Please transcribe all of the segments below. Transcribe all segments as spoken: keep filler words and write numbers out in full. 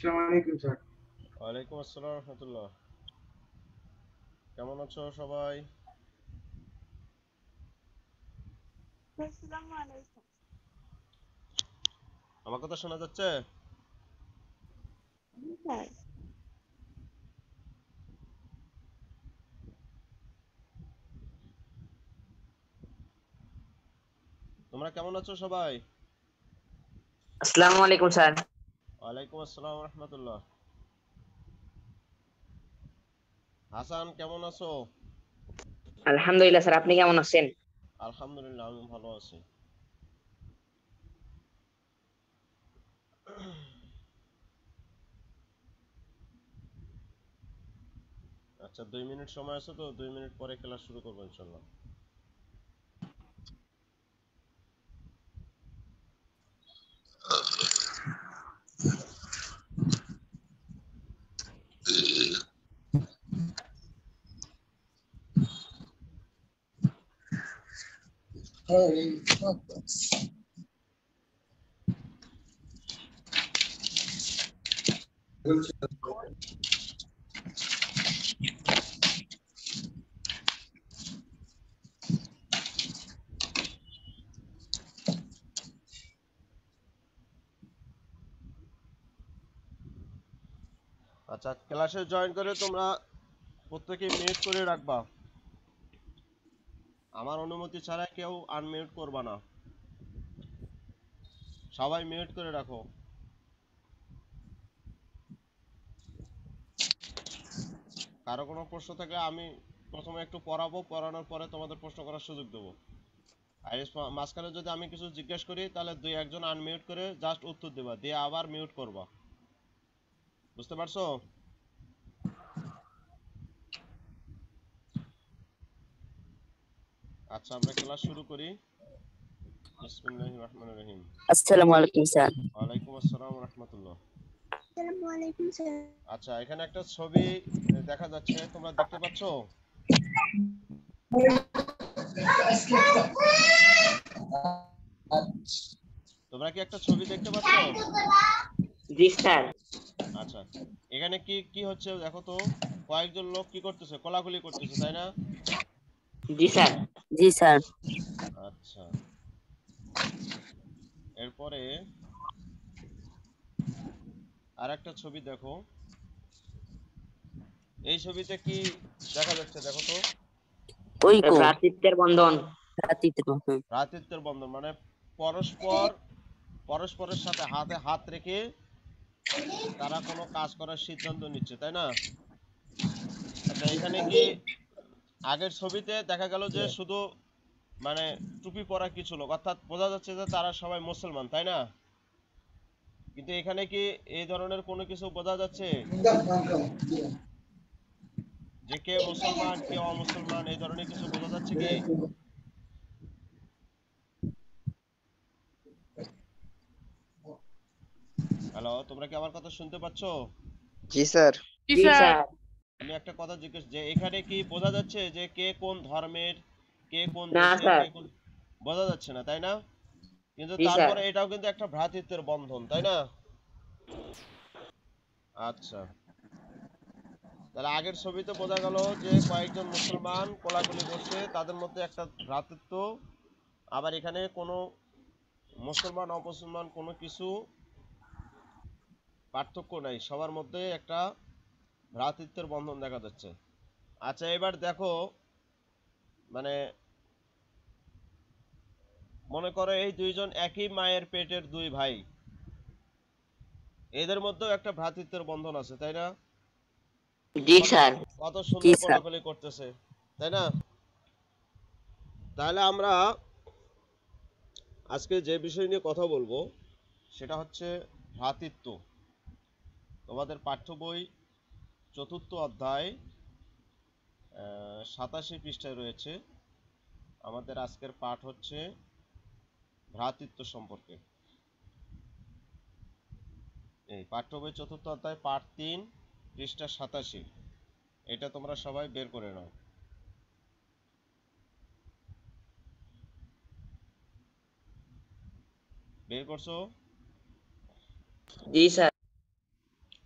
আসসালামু আলাইকুম স্যার। ওয়ালাইকুম আসসালাম রহমতুল্লাহ। কেমন আছো সবাই? আসসালামু আলাইকুম। আমার কথা শোনা যাচ্ছে? স্যার তোমরা কেমন আছো সবাই? আসসালামু আলাইকুম স্যার। ওয়ালাইকুম আসসালাম রহমতুল্লাহ। হাসান কেমন আছো? আলহামদুলিল্লাহ স্যার, আপনি কেমন আছেন? আলহামদুলিল্লাহ আমি ভালো আছি। আচ্ছা, দুই মিনিট সময় আছে তো, দুই মিনিট পরে ক্লাস শুরু করবো ইনশাল্লাহ। আচ্ছা, ক্লাসে জয়েন করে তোমরা প্রত্যেকে মিউট করে রাখবা। আমার অনুমতি ছাড়া কেউ আনমিউট করবা না, সবাই মিউট করে রাখো। কারো কোনো প্রশ্ন থাকলে আমি প্রথমে একটু পড়াবো, পড়ানোর পরে তোমাদের প্রশ্ন করার সুযোগ দেবো। আর এর মাঝখানে যদি আমি কিছু জিজ্ঞেস করি তাহলে দুই একজন আনমিউট করে জাস্ট উত্তর দেবা, দিয়ে আবার মিউট করবা। বুঝতে পারছো? আচ্ছা, আমরা ক্লাস শুরু করি। বিসমিল্লাহির রহমানির রহিম। আসসালামু আলাইকুম স্যার। ওয়ালাইকুম আসসালাম ওয়া রাহমাতুল্লাহ। আসসালামু আলাইকুম স্যার। আচ্ছা, এখানে একটা ছবি দেখা যাচ্ছে, তোমরা দেখতে পাচ্ছো? তোমরা কি একটা ছবি দেখতে পাচ্ছো? জি স্যার। আচ্ছা, এখানে কি কি হচ্ছে দেখো তো। কয়েকজন লোক কি করতেছে, কোলাকুলি করতেছে, তাই না? জি স্যার। জি স্যার। আচ্ছা, এরপরে আর একটা ছবি দেখো। এই ছবিতে কি দেখা যাচ্ছে দেখো তো। ঐক্য, ভ্রাতৃত্বের বন্ধন। ভ্রাতৃত্বের বন্ধন। ভ্রাতৃত্বের বন্ধন মানে পরস্পর পরস্পরের সাথে হাতে হাত রেখে তারা কোনো কাজ করার সিদ্ধান্ত নিচ্ছে, তাই না? আচ্ছা, এখানে কি আগের ছবিতে দেখা গেল যে শুধু মানে টুপি পরা কিছু লোক, অর্থাৎ বোঝা যাচ্ছে যে তারা সবাই মুসলমান, তাই না? কিন্তু এখানে কি এই ধরনের কোনো কিছু বোঝা যাচ্ছে যে কে মুসলমান কে অমুসলমান, এই ধরনের কিছু বোঝা যাচ্ছে কি? হ্যালো, তোমরা কি আমার কথা শুনতে পাচ্ছো? জি স্যার। জি স্যার। আমি একটা কথা জিজ্ঞেস, যে এখানে কি বোঝা যাচ্ছে যে কে কোন ধর্মের, কে কোন না দেশের, স্যার। কে কোন, বোঝা যাচ্ছে না, তাই না? কিন্তু জি স্যার। তারপরে এটাও কিন্তু একটা ভ্রাতৃত্বের বন্ধন, তাই না? আচ্ছা, তাহলে আগের ছবিতে বোঝা গেল যে কয়েকজন মুসলমান কোলাকুলি করছে, তাদের মধ্যে একটা ভ্রাতৃত্ব। আবার এখানে কোনো মুসলমান অমুসলমান কোনো কিছু পার্থক্য নাই, সবার মধ্যে একটা ভ্রাতৃত্বের বন্ধন দেখা যাচ্ছে। আচ্ছা, এবার দেখো, মানে মনে করো এই দুইজন একই মায়ের পেটের দুই ভাই, এদের মধ্যেও একটা ভ্রাতৃত্বের বন্ধন আছে, তাই না? জি কত স্যার। কত জি সুন্দর স্যার। কোলাকুলি করতেছে, তাই না? তাহলে আমরা আজকে যে বিষয় নিয়ে কথা বলবো সেটা হচ্ছে ভ্রাতৃত্ব। তোমাদের পাঠ্য বই চতুর্থ অধ্যায় সাতাশি পৃষ্ঠায় রয়েছে। আমাদের আজকের পাঠ হচ্ছে ভ্রাতৃত্ব সম্পর্কে। এই পাঠ্য বই চতুর্থ অধ্যায় পাঠ তিন, পৃষ্ঠা সাতাশি। এটা তোমরা সবাই বের করে নাও। বের করছো? জি স্যার।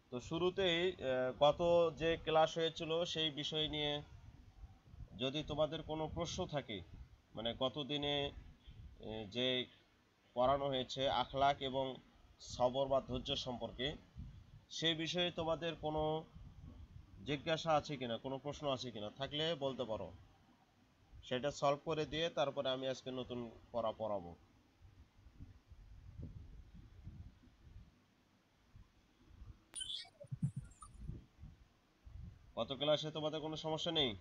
তো শুরুতেই আহ, গত যে ক্লাস হয়েছিল সেই বিষয় নিয়ে যদি তোমাদের কোনো প্রশ্ন থাকে, মানে গত দিনে আহ, যে পড়ানো হয়েছে আখলাক এবং সবর বা ধৈর্য সম্পর্কে, সেই বিষয়ে তোমাদের কোনো জিজ্ঞাসা আছে কিনা, কোনো প্রশ্ন আছে কিনা, থাকলে বলতে পারো, সেটা সলভ করে দিয়ে তারপরে আমি আজকে নতুন পড়া পড়াবো। গত ক্লাসে তোমাদের কোনো সমস্যা নেই?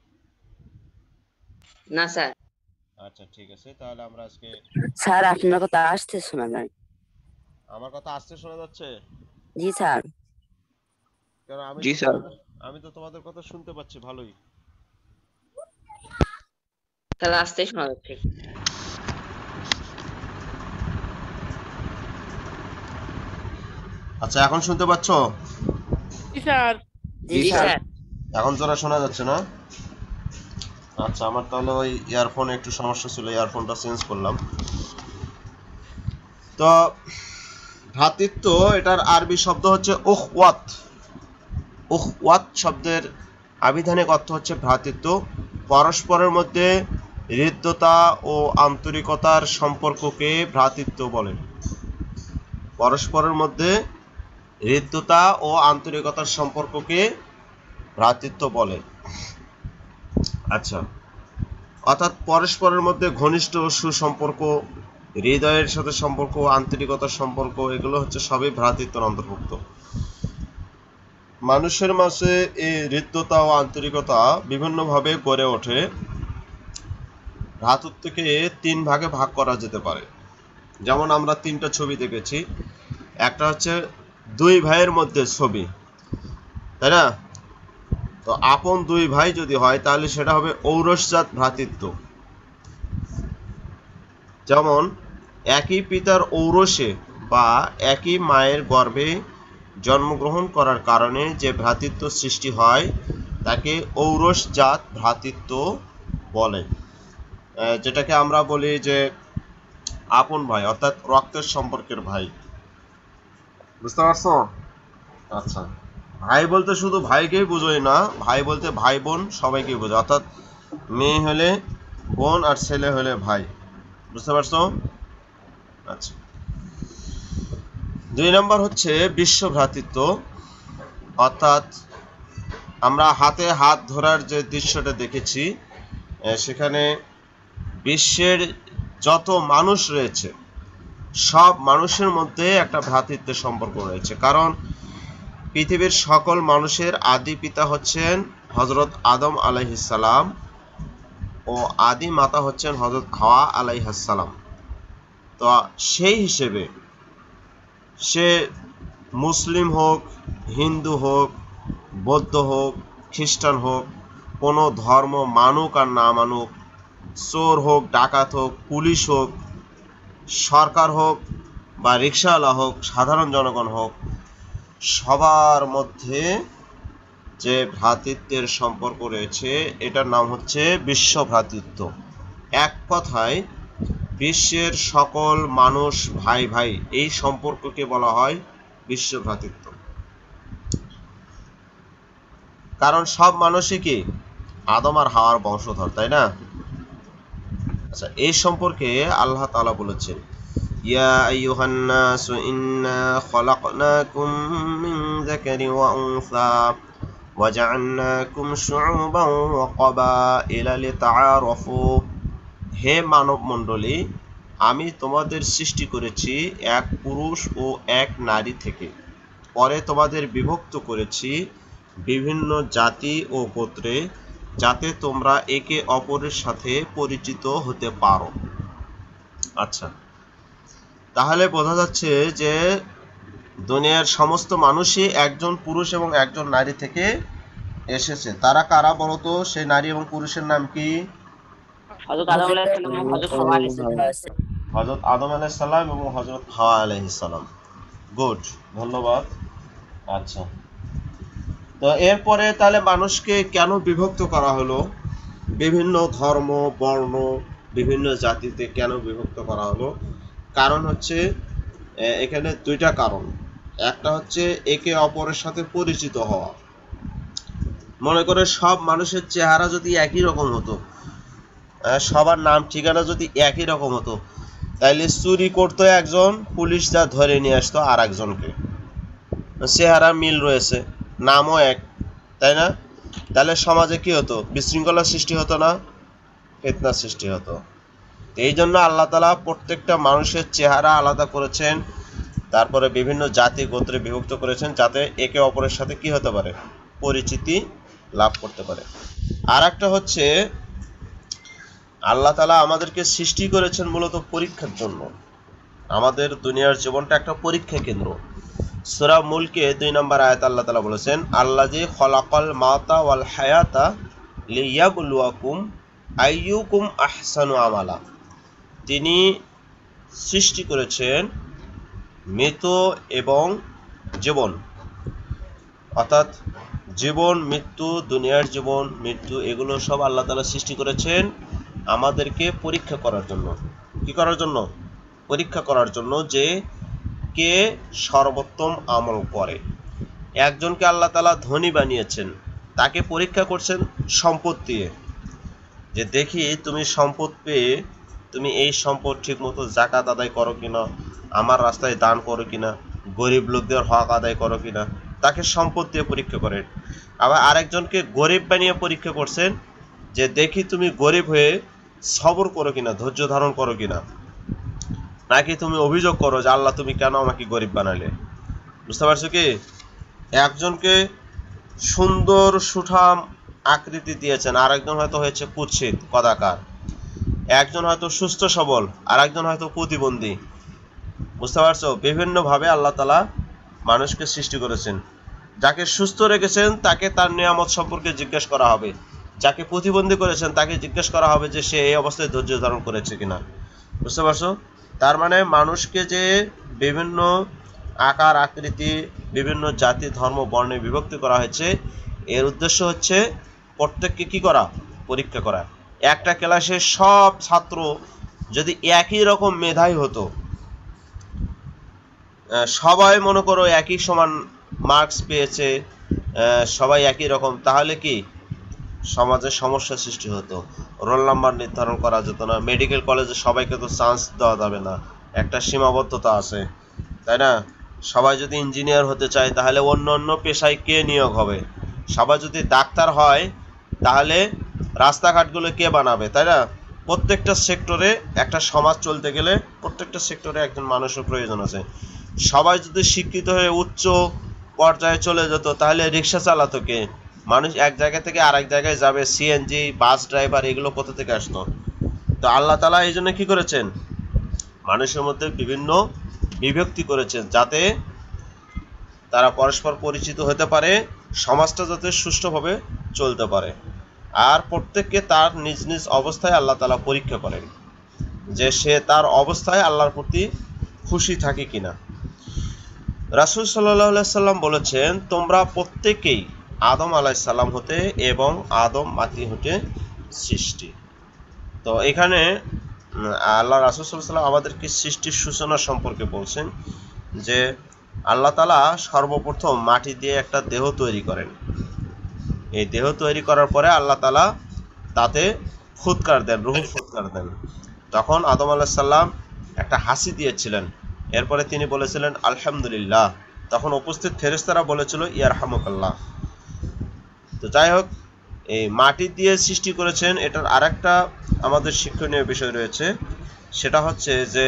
না স্যার। আচ্ছা ঠিক আছে, তাহলে আমরা আজকে। স্যার আপনার কথা আসতে শোনা যায়। আমার কথা আসতে শোনা যাচ্ছে? জি স্যার। কারণ আমি জি তো স্যার। তোমাদের আমি তো তোমাদের কথা শুনতে পাচ্ছি ভালোই। তাহলে আসতে শোনা যাচ্ছে। আচ্ছা এখন শুনতে পাচ্ছ? জি স্যার। জি স্যার। এখন জোরে শোনা যাচ্ছে না? আচ্ছা, আমার তাহলে ওই ইয়ারফোনে একটু সমস্যা ছিল, ইয়ারফোনটা চেঞ্জ করলাম। তো ভ্রাতৃত্ব, এটার আরবি শব্দ হচ্ছে উখওয়াত। উখওয়াত শব্দের আবিধানিক অর্থ হচ্ছে ভ্রাতৃত্ব। পরস্পরের মধ্যে হৃদ্যতা ও আন্তরিকতার সম্পর্ককে ভ্রাতৃত্ব বলে। পরস্পরের মধ্যে হৃদ্যতা ও আন্তরিকতার সম্পর্ককে ভ্রাতৃত্ব বলে। আচ্ছা, অর্থাৎ পরস্পরের মধ্যে ঘনিষ্ঠ সুসম্পর্ক, হৃদয়ের সাথে সম্পর্ক, আন্তরিকতার সম্পর্ক, এগুলো হচ্ছে সবই ভ্রাতৃত্বের অন্তর্ভুক্ত। মানুষের মাঝে এই হৃদ্যতা ও আন্তরিকতা বিভিন্নভাবে গড়ে ওঠে। ভ্রাতৃত্বকে তিন ভাগে ভাগ করা যেতে পারে। যেমন আমরা তিনটা ছবি দেখেছি, একটা হচ্ছে দুই ভাইয়ের মধ্যে ছবি, তাই না? তো আপন দুই ভাই যদি হয় তাহলে সেটা হবে ঔরসজাত ভ্রাতৃত্ব। যেমন একই পিতার ঔরসে বা একই মায়ের গর্ভে জন্মগ্রহণ করার কারণে যে ভ্রাতৃত্ব সৃষ্টি হয় তাকে ঔরসজাত ভ্রাতৃত্ব বলে। যেটাকে আমরা বলি যে আপন ভাই, অর্থাৎ রক্তের সম্পর্কের ভাই। বুঝতে পারছো? আচ্ছা, ভাই বলতে শুধু ভাইকেই বোঝায় না, ভাই বলতে ভাই বোন সবাইকেই বোঝায়, অর্থাৎ মেয়ে হলে বোন আর ছেলে হলে ভাই। বুঝতে পারছো? আচ্ছা, দুই নম্বর হচ্ছে বিশ্ব ভ্রাতৃত্ব, অর্থাৎ আমরা হাতে হাত ধরার যে দৃশ্যটা দেখেছি, সেখানে বিশ্বের যত মানুষ রয়েছে সব মানুষের মধ্যে একটা ভ্রাতৃত্বের সম্পর্ক রয়েছে। কারণ পৃথিবীর সকল মানুষের আদি পিতা হচ্ছেন হযরত আদম আলাইহিস সালাম ও আদি মাতা হচ্ছেন হযরত হাওয়া আলাইহিস সালাম। তো সেই হিসেবে সে মুসলিম হোক, হিন্দু হোক, বৌদ্ধ হোক, খ্রিস্টান হোক, কোনো ধর্ম মানুক আর না মানুক, চোর হোক, ডাকাত হোক, পুলিশ হোক, সরকার হোক বা রিক্সাওয়ালা হোক, সাধারণ জনগণ হোক, সবার মধ্যে যে ভ্রাতৃত্বের সম্পর্ক রয়েছে এটার নাম হচ্ছে বিশ্ব ভ্রাতৃত্ব। এক কথায় বিশ্বের সকল মানুষ ভাই ভাই, এই সম্পর্ককে বলা হয় বিশ্ব ভ্রাতৃত্ব। কারণ সব মানুষই কি আদম আর হাওয়ার বংশধর, তাই না? আচ্ছা, এই সম্পর্কে আল্লাহ তাআলা বলেছেন, ইয়া আইয়ুহান নাসু ইন্না খলাকনাকুম মিন যাকারিন ওয়া উনসা ওয়া জাআলনাকুম শুউবান ওয়া ক্বাবাইলা লিতাআরাফু। হে মানব মণ্ডলী, আমি তোমাদের সৃষ্টি করেছি এক পুরুষ ও এক নারী থেকে, পরে তোমাদের বিভক্ত করেছি বিভিন্ন জাতি ও গোত্রে, যাতে তোমরা একে অপরের সাথে পরিচিত হতে পারো। আচ্ছা, তাহলে বোঝা যাচ্ছে যে দুনিয়ার সমস্ত মানুষই একজন পুরুষ এবং একজন নারী থেকে এসেছে। তারা কারা বলতো? সেই নারী এবং পুরুষের নাম কি? হযরত আদম আলাইহিস সালাম এবং হযরত হাওয়া আলাইহিস সালাম। হযরত আদম আলাইহিস সালাম এবং হযরত হাওয়া আলাইহিস সালাম। গুড, ধন্যবাদ। আচ্ছা, তো এরপরে তাহলে মানুষকে কেন বিভক্ত করা হলো? বিভিন্ন ধর্ম, বর্ণ, বিভিন্ন জাতিতে কেন বিভক্ত করা হলো? কারণ হচ্ছে এখানে দুইটা কারণ। একটা হচ্ছে একে অপরের সাথে পরিচিত হওয়া। মনে করে সব মানুষের চেহারা যদি একই রকম হতো, সবার নাম ঠিকানা যদি একই রকম হতো, তাইলে চুরি করতো একজন, পুলিশ যা ধরে নিয়ে আসতো আর একজনকে। চেহারা মিল রয়েছে, নামও এক, তাই না? তাহলে সমাজে কি হতো? বিশৃঙ্খলার সৃষ্টি হতো না, ফিতনার সৃষ্টি হতো। এই জন্য আল্লাহ তাআলা প্রত্যেকটা মানুষের চেহারা আলাদা করেছেন, তারপরে বিভিন্ন জাতি গোত্রে বিভক্ত করেছেন, যাতে একে অপরের সাথে কি হতে পারে? পরিচিতি লাভ করতে পারে। আর একটা হচ্ছে আল্লাহ তাআলা আমাদেরকে সৃষ্টি করেছেন মূলত পরীক্ষার জন্য। আমাদের দুনিয়ার জীবনটা একটা পরীক্ষা কেন্দ্র। সূরা মুলকে দুই নম্বর আয়াত আল্লাহ তাআলা বলেছেন, আল্লাযী খলাকাল মাউতা ওয়াল হায়াতা লিয়াবলুয়াকুম আইয়ুকুম আহসানু আমালা। তিনি সৃষ্টি করেছেন মৃত্যু এবং জীবন, অর্থাৎ জীবন মৃত্যু, দুনিয়ার জীবন মৃত্যু, এগুলো সব আল্লাহ তাআলা সৃষ্টি করেছেন আমাদেরকে পরীক্ষা করার জন্য। কি করার জন্য? পরীক্ষা করার জন্য, যে কে সর্বোত্তম আমল করে। একজনকে আল্লাহ তাআলা ধনী বানিয়েছেন, তাকে পরীক্ষা করছেন সম্পদ দিয়ে, যে দেখি তুমি সম্পদ পেয়ে তুমি এই সম্পদ ঠিকমতো যাকাত আদায় করো কিনা, আমার রাস্তায় দান করো কিনা, গরিব লোকদের হক আদায় করো কিনা। তাকে সম্পদ দিয়ে পরীক্ষা করেন। আবার আরেকজনকে গরিব বানিয়ে পরীক্ষা করছেন, যে দেখি তুমি গরিব হয়ে সবর করো কিনা, ধৈর্য ধারণ করো কিনা, নাকি তুমি অভিযোগ করো যে আল্লাহ তুমি কেন আমাকে গরিব বানালে। বুঝতে পারছো কি? একজনকে সুন্দর সুঠাম আকৃতি দিয়েছেন, আর একজন হয়তো হয়েছে কুৎসিত কদাকার। একজন হয়তো সুস্থ সবল, আর একজন হয়তো প্রতিবন্ধী। বুঝতে পারছো? বিভিন্নভাবে আল্লাহ তাআলা মানুষকে সৃষ্টি করেছেন। যাকে সুস্থ রেখেছেন তাকে তার নিয়ামত সম্পর্কে জিজ্ঞেস করা হবে, যাকে প্রতিবন্ধী করেছেন তাকে জিজ্ঞেস করা হবে যে সে এই অবস্থায় ধৈর্য ধারণ করেছে কিনা। বুঝতে পারছো? তার মানে মানুষকে যে বিভিন্ন আকার আকৃতি, বিভিন্ন জাতি ধর্ম বর্ণে বিভক্তি করা হয়েছে, এর উদ্দেশ্য হচ্ছে প্রত্যেককে কি করা? পরীক্ষা করা। একটা ক্লাসে সব ছাত্র যদি একই রকম মেধাই হতো, সবাই মনে করো একই সমান মার্কস পেয়েছে, সবাই একই রকম, তাহলে কি সমাজে সমস্যা সৃষ্টি হতো। রোল নাম্বার নির্ধারণ করা যেত না। মেডিকেল কলেজে সবাইকে তো চান্স দেওয়া যাবে না, একটা সীমাবদ্ধতা আছে, তাই না? সবাই যদি ইঞ্জিনিয়ার হতে চায় তাহলে অন্য অন্য পেশায় কে নিয়োগ হবে? সবাই যদি ডাক্তার হয় তাহলে রাস্তাঘাটগুলো কে বানাবে, তাই না? প্রত্যেকটা সেক্টরে একটা সমাজ চলতে গেলে প্রত্যেকটা সেক্টরে একজন মানুষের প্রয়োজন আছে। সবাই যদি শিক্ষিত হয়ে উচ্চ পর্যায়ে চলে যেত তাহলে রিক্সা চালাতো কে? মানুষ এক জায়গা থেকে আরেক জায়গায় যাবে, সিএনজি, বাস ড্রাইভার, এগুলো কোথা থেকে আসতো? তো আল্লাহ তাআলা এই জন্য কি করেছেন? মানুষের মধ্যে বিভিন্ন বিভক্তি করেছেন, যাতে তারা পরস্পর পরিচিত হতে পারে, সমাজটা যাতে সুষ্ঠুভাবে চলতে পারে। আর প্রত্যেককে তার নিজ নিজ অবস্থায় আল্লাহ তাআলা পরীক্ষা করেন, যে সে তার অবস্থায় আল্লাহর প্রতি খুশি থাকে কিনা। রাসূল সাল্লাল্লাহু আলাইহি সাল্লাম বলেছেন, তোমরা প্রত্যেকেই আদম আলাইহিস সালাম হতে এবং আদম মাটি হতে সৃষ্টি। তো এখানে আল্লাহ রাসূল সাল্লাল্লাহু আলাইহি সাল্লাম আমাদেরকে সৃষ্টির সূচনা সম্পর্কে বলছেন, যে আল্লাহ তাআলা সর্বপ্রথম মাটি দিয়ে একটা দেহ তৈরি করেন। এই দেহ তৈরি করার পরে আল্লাহ তাআলা তাতে ফুৎকার দেন, রূহ ফুৎকার দেন। তখন আদম আলাইহিস সালাম একটা হাসি দিয়েছিলেন, এরপরে তিনি বলেছিলেন আলহামদুলিল্লাহ। তখন উপস্থিত ফেরেশতারা বলেছিল ইয়ারহামুকাল্লাহ। তো যাই হোক, এই মাটি দিয়ে সৃষ্টি করেছেন, এটার আরেকটা আমাদের শিক্ষণীয় বিষয় রয়েছে। সেটা হচ্ছে যে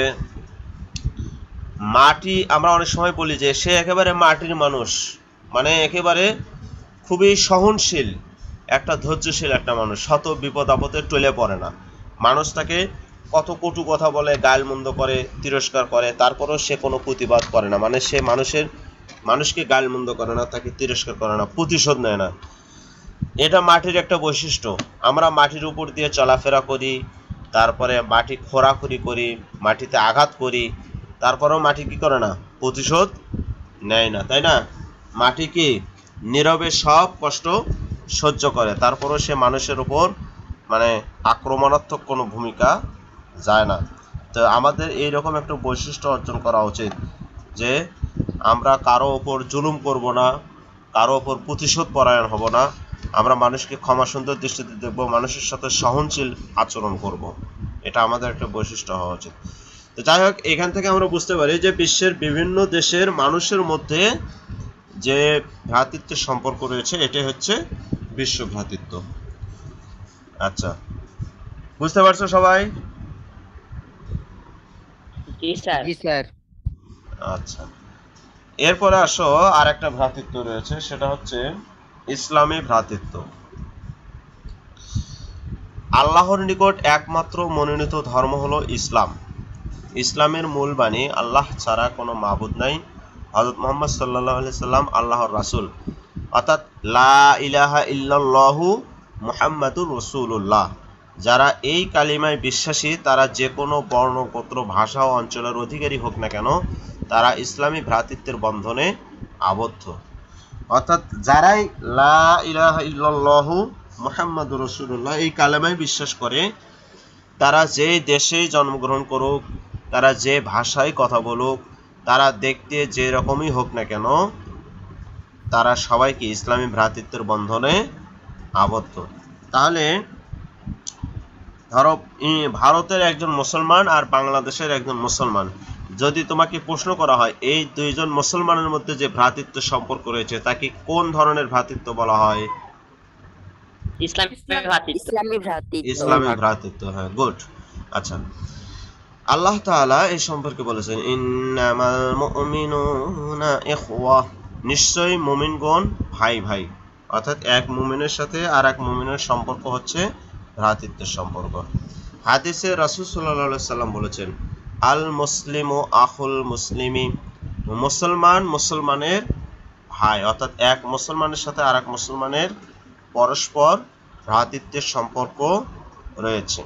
মাটি, আমরা অনেক সময় বলি যে সে একেবারে মাটির মানুষ, মানে একেবারে খুবই সহনশীল, একটা ধৈর্যশীল একটা মানুষ, শত বিপদ আপদে টলে পড়ে না। মানুষ তাকে কত কটু কথা বলে, গালমন্দ করে, তিরস্কার করে, তারপরেও সে কোনো প্রতিবাদ করে না। মানে সে মানুষের মানুষকে গালমন্দ করে না, তাকে তিরস্কার করে না, প্রতিশোধ নেয় না। এটা মাটির একটা বৈশিষ্ট্য। আমরা মাটির উপর দিয়ে চলাফেরা করি, তারপরে মাটি খোঁড়াখুড়ি করি, মাটিতে আঘাত করি, তারপরেও মাটি কি করে না? প্রতিশোধ নেয় না, তাই না? মাটি কি নীরবে সব কষ্ট সহ্য করে, তারপরেও সে মানুষের উপর মানে আক্রমণাত্মক কোনো ভূমিকা যায় না। তো আমাদের এইরকম একটা বৈশিষ্ট্য অর্জন করা উচিত, যে আমরা কারো ওপর জুলুম করব না, কারো ওপর প্রতিশোধ পরায়ণ হব না, আমরা মানুষকে ক্ষমা সুন্দর দৃষ্টিতে দেখব, মানুষের সাথে সহনশীল আচরণ করব। এটা আমাদের একটা বৈশিষ্ট্য হওয়া উচিত। তো যাই হোক, এখান থেকে আমরা বুঝতে পারি যে বিশ্বের বিভিন্ন দেশের মানুষের মধ্যে যে ভ্রাতৃত্বের সম্পর্ক রয়েছে এটাই হচ্ছে বিশ্ব ভ্রাতৃত্ব। আচ্ছা, বুঝতে পারছো সবাই? জি স্যার। জি স্যার। আচ্ছা, এরপরে আসো আর একটা ভ্রাতৃত্ব রয়েছে, সেটা হচ্ছে ইসলামী ভ্রাতৃত্ব। আল্লাহর নিকট একমাত্র মনোনীত ধর্ম হলো ইসলাম। ইসলামের মূল বাণী আল্লাহ ছাড়া কোনো মাবুদ নাই, হযরত মুহাম্মদ সাল্লাল্লাহু আলাইহি সাল্লাম আল্লাহর রাসূল, অর্থাৎ লা ইলাহা ইল্লাল্লাহু মুহাম্মাদুর রাসূলুল্লাহ। যারা এই কালিমায় বিশ্বাসী তারা যে কোনো বর্ণ, গোত্র, ভাষা ও অঞ্চলের অধিকারী হোক না কেন, তারা ইসলামী ভ্রাতৃত্বের বন্ধনে আবদ্ধ। অর্থাৎ যারাই লা ইলাহা ইল্লাল্লাহু মুহাম্মাদুর রাসূলুল্লাহ এই কালেমায় বিশ্বাস করে, তারা যে দেশেই জন্মগ্রহণ করুক, তারা যে ভাষায় কথা বলুক, তারা দেখতে যে রকমই হোক না কেন, তারা সবাইকে ইসলামী ভ্রাতৃত্বের বন্ধনে আবদ্ধ। তাহলে ধরো ভারতের একজন মুসলমান আর বাংলাদেশের একজন মুসলমান, যদি তোমাকে প্রশ্ন করা হয় এই দুইজন মুসলমানের মধ্যে যে ভ্রাতৃত্ব সম্পর্ক রয়েছে তাকে কোন ধরনের ভ্রাতৃত্ব বলা হয়? ইসলামী ভ্রাতৃত্ব। ইসলামী ভ্রাতৃত্ব। ইসলামী ভ্রাতৃত্ব, হ্যাঁ, গুড। আচ্ছা, আল্লাহ তাআলা এই সম্পর্কে বলেছেন ইন্নামাল মুমিনুনা ইখওয়া, নিশ্চয়ই মুমিনগণ ভাই ভাই। অর্থাৎ এক মুমিনের সাথে আর এক মুমিনের সম্পর্ক হচ্ছে ভ্রাতৃত্বের সম্পর্ক। হাদিসে রাসূল সাল্লাল্লাহু আলাইহি সাল্লাম বলেছেন আল মুসলিমু আখুল মুসলিমি, মুসলমান মুসলমানের ভাই। অর্থাৎ এক মুসলমানের সাথে আর এক মুসলমানের পরস্পর ভ্রাতৃত্বের সম্পর্ক রয়েছে।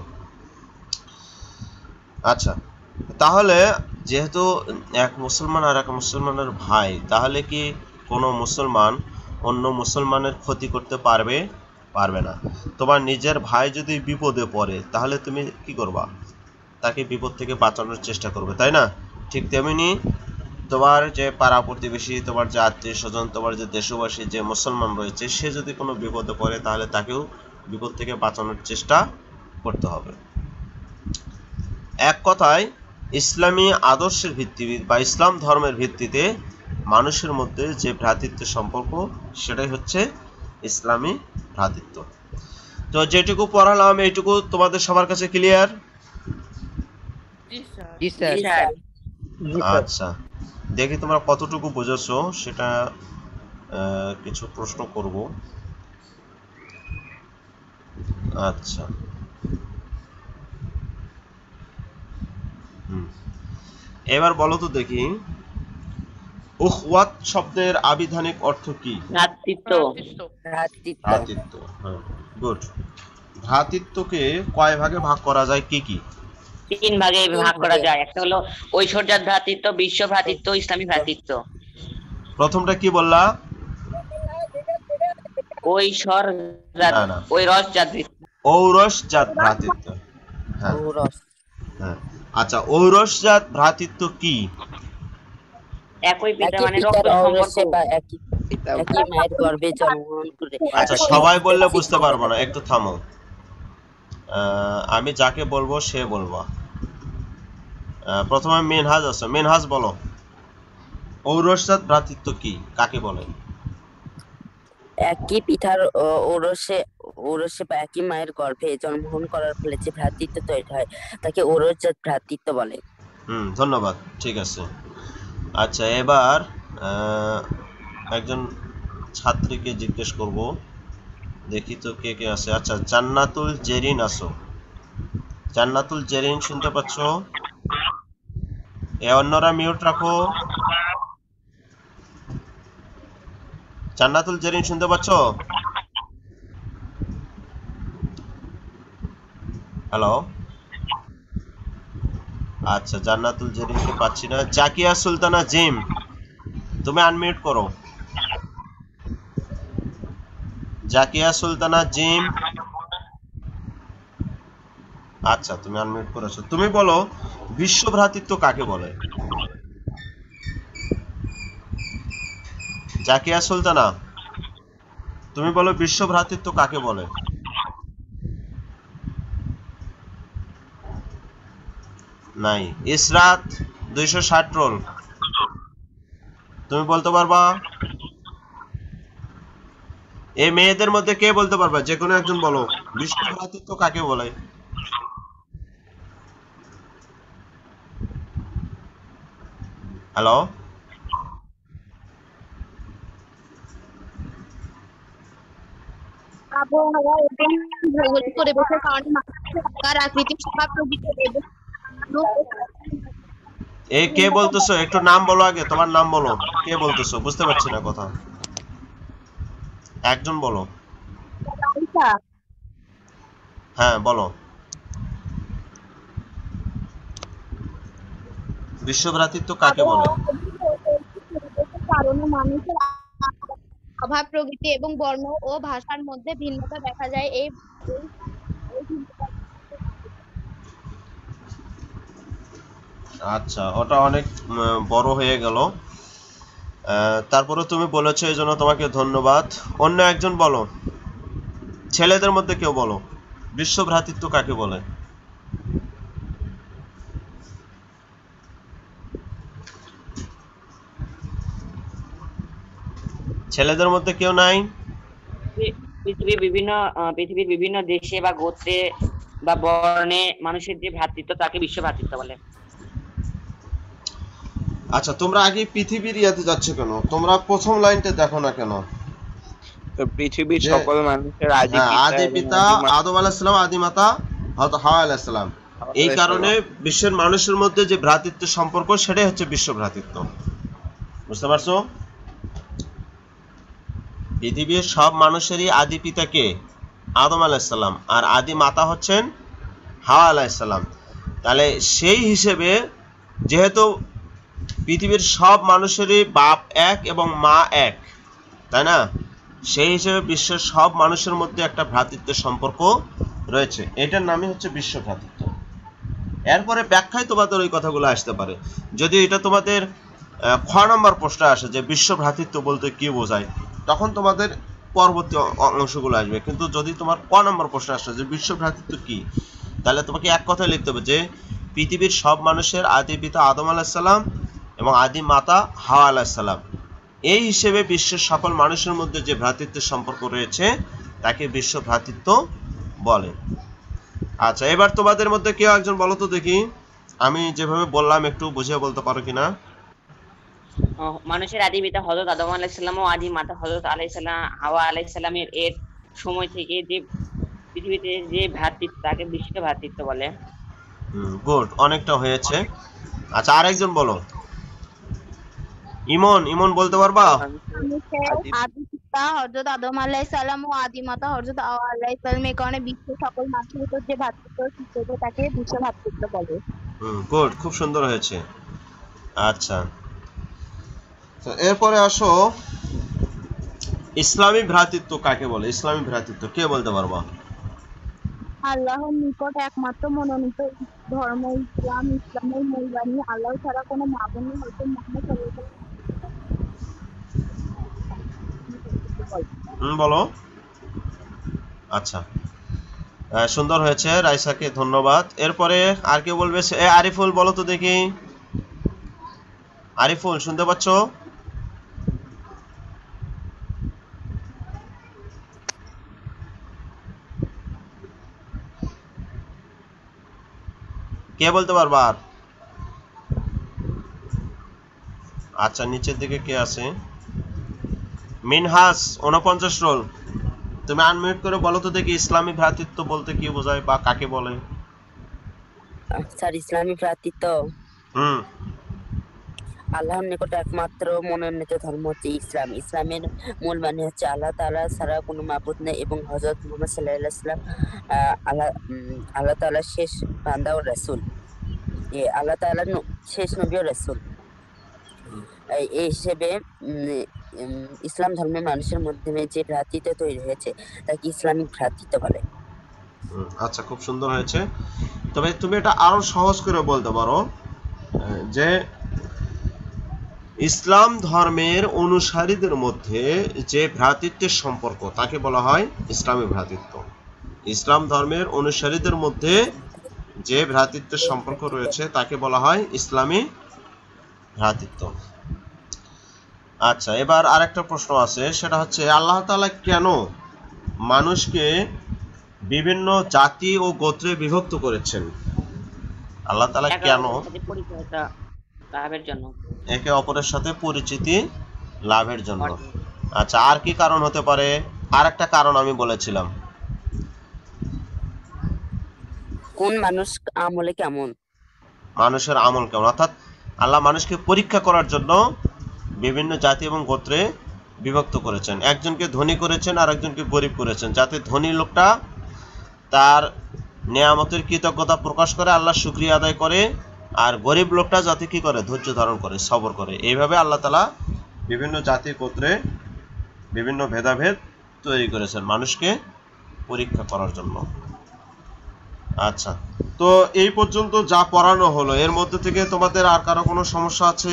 আচ্ছা, তাহলে যেহেতু এক মুসলমান আর এক মুসলমানের ভাই, তাহলে কি কোনো মুসলমান অন্য মুসলমানের ক্ষতি করতে পারবে? পারবে না। তোমার নিজের ভাই যদি বিপদে পড়ে তাহলে তুমি কি করবা? তাকে বিপদ থেকে বাঁচানোর চেষ্টা করবে, তাই না? ঠিক তেমনি তোমার যে পাড়া প্রতিবেশী, তোমার যে আত্মীয় স্বজন, তোমার যে দেশবাসী যে মুসলমান রয়েছে, সে যদি কোনো বিপদে পড়ে তাহলে তাকেও বিপদ থেকে বাঁচানোর চেষ্টা করতে হবে। এক কথায় ইসলামী আদর্শের ভিত্তি বা ইসলাম ধর্মের ভিত্তিতে মানুষের মধ্যে যে ভ্রাতৃত্বের সম্পর্ক সেটাই হচ্ছে ইসলামী ভ্রাতৃত্ব। তো যেটুকু পড়ালাম এইটুকু তোমাদের সবার কাছে ক্লিয়ার? জি স্যার। জি স্যার। জি স্যার। আচ্ছা, দেখি তোমরা কতটুকু বুঝেছো সেটা আহ, কিছু প্রশ্ন করব। আচ্ছা, হুম, এবার বলো তো দেখি উখওয়াত শব্দের আবিধানিক অর্থ কি? ভ্রাতৃত্ব। ভ্রাতৃত্ব। ভ্রাতৃত্ব। ভ্রাতৃত্ব, হ্যাঁ, গুড। ভ্রাতৃত্বকে কয় ভাগে ভাগ করা যায়, কি কি? তিন ভাগে ভাগ করা যায়। একটা হলো ঐশ্বর্যাত ভ্রাতৃত্ব, বিশ্ব ভ্রাতৃত্ব, ইসলামী ভ্রাতৃত্ব। প্রথমটা কি বললা? ঐশ্বর্যাত, না, না। ঐরসজাত ঔরসজাত ভ্রাতৃত্ব, হ্যাঁ, ঔরস। হ্যাঁ। আচ্ছা, ঔরসজাত ভ্রাতৃত্ব কি? একই পিতা একই মানে পিতার রক্ত ঔরসে সম্পর্ক। বা একই একই মায়ের গর্ভে জন্মগ্রহণ করে। আচ্ছা, সবাই বললে বুঝতে পারবো না, একটু থামো। আহ, আমি যাকে বলবো সে বলবো। আহ, প্রথমে মিনহাজ আছে, মিনহাজ বলো ঔরসজাত ভ্রাতৃত্ব কি, কাকে বলে? একই পিতার ও- ঔরসে ঔরসে বা একই মায়ের গর্ভে জন্মগ্রহণ করার ফলে যে ভ্রাতৃত্ব তৈরি হয় তাকে ঔরসজাত ভ্রাতৃত্ব বলে। হুম, ধন্যবাদ, ঠিক আছে। আচ্ছা, এবার আহ, একজন ছাত্রীকে জিজ্ঞেস করব, দেখি তো কে কে আছে। আচ্ছা, জান্নাতুল জেরিন আসো। জান্নাতুল জেরিন শুনতে পাচ্ছ? এ অন্যরা মিউট রাখো। জান্নাতুল জেরিন শুনতে পাচ্ছ? হ্যালো। আচ্ছা, জান্নাতুল জেরিনকে পাচ্ছি না। জাকিয়া সুলতানা জিম, তুমি আনমিউট করো। জাকিয়া সুলতানা জিম, আচ্ছা তুমি আনমিউট করেছো। তুমি বলো বিশ্ব ভ্রাতৃত্ব কাকে বলে? জাকিয়া সুলতানা, তুমি বলো বিশ্ব ভ্রাতৃত্ব কাকে বলে? নাই। ইসরাত দুইশো ষাট রোল, তুমি বলতে পারবা? এই মেয়েদের মধ্যে কে বলতে পারবা? যে কোনো একজন বলো বিশ্ব ভ্রাতৃত্ব কাকে বলে? হ্যালো, আবহাওয়া এবং ভৌগোলিক পরিবেশের কারণে মানুষের আকার, আকৃতি, স্বভাব প্রকৃতি এবং এই কে বলতেছো? একটু নাম বলো আগে, তোমার নাম বলো। কে বলতেছো? বুঝতে পারছি না কথা। একজন বলো। হ্যাঁ বলো। বিশ্ব ভ্রাতৃত্ব কাকে বলে? কারণে মানুষের স্বভাব প্রকৃতি এবং বর্ণ ও ভাষার মধ্যে ভিন্নতা দেখা যায়। এই আচ্ছা, ওটা অনেক উম, বড় হয়ে গেল। তারপরে তুমি বলেছো, এই জন্য তোমাকে ধন্যবাদ। অন্য একজন বলো, ছেলেদের মধ্যে কেউ বলো বিশ্ব ভ্রাতৃত্ব কাকে বলে? ছেলেদের মধ্যে কেউ নাই? পৃথিবীর বিভিন্ন আহ, পৃথিবীর বিভিন্ন দেশে বা গোত্রে বা বর্ণে মানুষের যে ভ্রাতৃত্ব তাকে বিশ্ব ভ্রাতৃত্ব বলে। আচ্ছা, তোমরা আগে পৃথিবীর ইয়াতে যাচ্ছ কেন? তোমরা প্রথম লাইনটা দেখো না কেন? তো পৃথিবীর যে- সকল মানুষের আদি হ্যাঁ, পিতা আদি এবং পিতা আদি মা- আদম আলাইহিস সালাম, আদি মাতা হযরত হাওয়া আলাইহিস সালাম। এই কারণে বিশ্বের মানুষের মধ্যে যে ভ্রাতৃত্ব সম্পর্ক, সেটাই হচ্ছে বিশ্ব ভ্রাতৃত্ব। বুঝতে পারছো? পৃথিবীর সব মানুষেরই আদি পিতা কে? আদম আলাইহিস সালাম, আর আদি মাতা হচ্ছেন হাওয়া আলাইহিস সালাম। তাহলে সেই হিসেবে যেহেতু পৃথিবীর সব মানুষেরই বাপ এক এবং মা এক, তাই না? সেই হিসেবে বিশ্বের সব মানুষের মধ্যে একটা ভ্রাতৃত্বের সম্পর্ক রয়েছে। এটার নামই হচ্ছে বিশ্ব ভ্রাতৃত্ব। এরপরে ব্যাখ্যায় তোমাদের ওই কথাগুলো আসতে পারে। যদি এটা তোমাদের আহ, খ নম্বর প্রশ্নে আসে যে বিশ্ব ভ্রাতৃত্ব বলতে কি বোঝায়, তখন তোমাদের পরবর্তী অ- অংশগুলো আসবে। কিন্তু যদি তোমার ক নম্বর প্রশ্ন আসে যে বিশ্ব ভ্রাতৃত্ব কি, তাহলে তোমাকে এক কথায় লিখতে হবে যে পৃথিবীর সব মানুষের আদি পিতা আদম আলাইহিস সালাম এবং আদি মাতা হাওয়া আলাইহিস সালাম। এই হিসেবে বিশ্বের সকল মানুষের মধ্যে যে ভ্রাতৃত্বের সম্পর্ক রয়েছে তাকে বিশ্ব ভ্রাতৃত্ব বলে। আচ্ছা, এবার তোমাদের মধ্যে কেউ একজন বলো তো দেখি, আমি যেভাবে বললাম একটু বুঝিয়ে বলতে পারো কিনা? আহ, মানুষের আদি পিতা হযরত আদম আলাইহিস সালাম ও আদি মাতা হযরত আলাইহিস সালাম হাওয়া আলাইহিস সালামের এর সময় থেকে যে পৃথিবীতে যে ভ্রাতৃত্ব তাকে বিশ্ব ভ্রাতৃত্ব বলে। হুম, গুড, অনেকটা হয়েছে। আচ্ছা, আরেকজন বলো। ইমন, ইমন বলতে পারবা? মানুষের আদি- আদি পিতা হযরত আদম আলাইহিস সালাম ও আদি মাতা হযরত হাওয়া আলাইহিস সালাম। এই কারণে বিশ্বের সকল মানুষের ভিতর যে ভ্রাতৃত্ব সৃষ্টি হয়েছে তাকে বিশ্ব ভ্রাতৃত্ব বলে। হুম, গুড, খুব সুন্দর হয়েছে। আচ্ছা, তো এরপরে আসো, ইসলামী ভ্রাতৃত্ব কাকে বলে? ইসলামী ভ্রাতৃত্ব কে বলতে পারবা? আল্লাহর নিকট একমাত্র মনোনীত ধর্ম ইসলাম। ইসলামের মূল বাণী আল্লাহ ছাড়া কোনো মাবুদ নেই, হযরত মুহাম্মদ সাল্লাল্লাহু আলাইহি হুম, বলো। আচ্ছা, আহ, সুন্দর হয়েছে, রাইসাকে ধন্যবাদ। এরপরে আর কেউ বলবে? এ আরিফুল বলো তো দেখি। আরিফুল, শুনতে পাচ্ছ? কে বলতে পারবা আর? আচ্ছা, নিচের দিকে কে আছে? মিনহাস উনপঞ্চাশ রোল, তুমি আনমিউট করে বলো তো দেখি ইসলামী ভ্রাতৃত্ব বলতে কি বোঝায় বা কাকে বলে? স্যার, ইসলামী ভ্রাতৃত্ব হুম, আল্লাহর নিকট একমাত্র মনোনীত ধর্ম হচ্ছে ইসলাম। ইসলামের মূল মানে হচ্ছে আল্লাহ তাআলা ছাড়া কোনো মাবুদ নেই এবং হযরত মুহাম্মদ সাল্লাল্লাহু আলাইহি ওয়াসাল্লাম আহ, আল্লাহ উম, আল্লাহ তাআলার শেষ বান্দা ও রাসূল। এ আল্লাহ তাআলার ন- শেষ নবী ও রাসূল। এই এই হিসেবে উম, উম, ইসলাম ধর্মের মানুষের মাধ্যমে যে ভ্রাতৃত্ব তৈরি হয়েছে তাকে ইসলামিক ভ্রাতৃত্ব বলে। হুম, আচ্ছা, খুব সুন্দর হয়েছে। তবে তুমি এটা আরো সহজ করে বলতে পারো, আহ, যে ইসলাম ধর্মের অনুসারীদের মধ্যে যে ভ্রাতৃত্বের সম্পর্ক তাকে বলা হয় ইসলামী ভ্রাতৃত্ব। ইসলাম ধর্মের অনুসারীদের মধ্যে যে ভ্রাতৃত্বের সম্পর্ক রয়েছে তাকে বলা হয় ইসলামী ভ্রাতৃত্ব। আচ্ছা, এবার আরেকটা প্রশ্ন আছে, সেটা হচ্ছে আল্লাহ তাআলা কেন মানুষকে বিভিন্ন জাতি ও গোত্রে বিভক্ত করেছেন? আল্লাহ তাআলা কেন পরিচয়টা লাভের জন্য, একে অপরের সাথে পরিচিতি লাভের জন্য। আচ্ছা, আর কি কারণ হতে পারে? আর একটা কারণ আমি বলেছিলাম, কোন মানুষ আমলে কেমন, মানুষের আমল কেমন, অর্থাৎ আল্লাহ মানুষকে পরীক্ষা করার জন্য বিভিন্ন জাতি এবং গোত্রে বিভক্ত করেছেন। একজনকে ধনী করেছেন আর একজনকে গরিব করেছেন, যাতে ধনী লোকটা তার নেয়ামতের কৃতজ্ঞতা প্রকাশ করে, আল্লাহ শুকরিয়া আদায় করে, আর গরিব লোকটা যাতে কি করে, ধৈর্য ধারণ করে, সবর করে। এইভাবে আল্লাহ তাআলা বিভিন্ন জাতি গোত্রে বিভিন্ন ভেদাভেদ তৈরি করেছেন মানুষকে পরীক্ষা করার জন্য। আচ্ছা, তো এই পর্যন্ত যা পড়ানো হলো এর মধ্যে থেকে তোমাদের আর কারো কোনো সমস্যা আছে?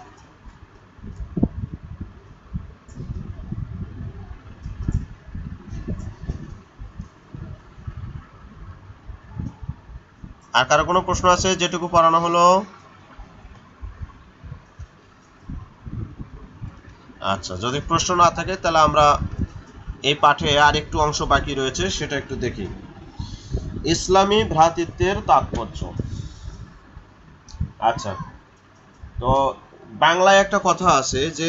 আর কারো কোনো প্রশ্ন আছে যেটুকু পড়ানো হলো? আচ্ছা, যদি প্রশ্ন না থাকে তাহলে আমরা এই পাঠে আর একটু অংশ বাকি রয়েছে, সেটা একটু দেখি। ইসলামী ভ্রাতৃত্বের তাৎপর্য। আচ্ছা, তো বাংলায় একটা কথা আছে যে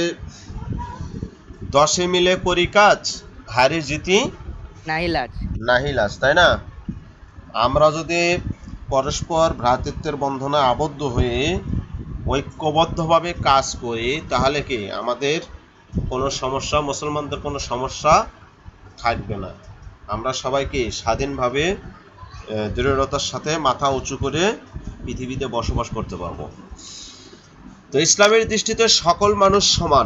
দশে মিলে করি কাজ, হারে জিতি নাহিলাজ নাহিলাজ, তাই না? আমরা যদি পরস্পর ভ্রাতৃত্বের বন্ধনে আবদ্ধ হয়ে ঐক্যবদ্ধভাবে কাজ করি তাহলে কি আমাদের কোনো সমস্যা, মুসলমানদের কোনো সমস্যা থাকবে না। আমরা সবাইকে স্বাধীনভাবে দৃঢ়তার সাথে মাথা উঁচু করে পৃথিবীতে বসবাস করতে পারবো। তো ইসলামের দৃষ্টিতে সকল মানুষ সমান,